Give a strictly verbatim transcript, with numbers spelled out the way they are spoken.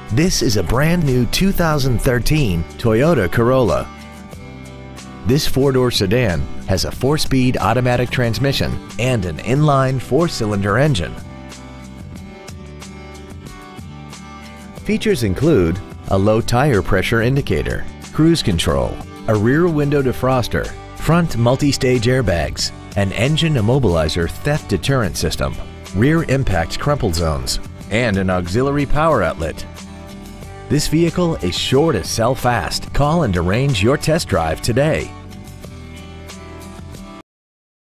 This is a brand new two thousand thirteen Toyota Corolla. This four-door sedan has a four-speed automatic transmission and an inline four-cylinder engine. Features include a low tire pressure indicator, cruise control, a rear window defroster, front multi-stage airbags, an engine immobilizer theft deterrent system, rear impact crumple zones, and an auxiliary power outlet. This vehicle is sure to sell fast. Call and arrange your test drive today.